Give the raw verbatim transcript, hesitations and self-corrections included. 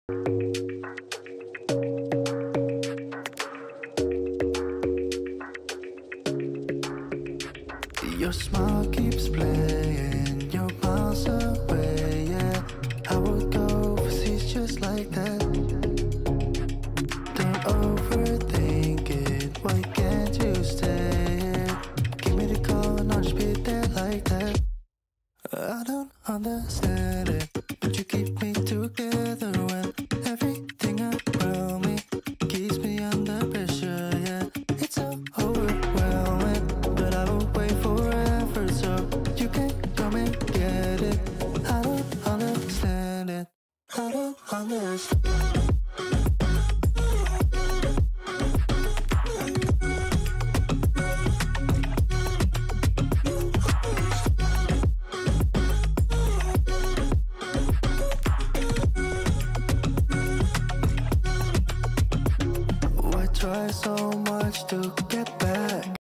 Your smile keeps playing, you're miles away, yeah. I would go overseas just like that. Don't overthink it, why can't you stay here? Give me the call and I'll just be there like that. I don't understand it, but you keep me together when everything around me keeps me under pressure, yeah. It's so overwhelming, but I won't wait forever, so you can come and get it. I don't understand it, I don't understand. Try so much to get back.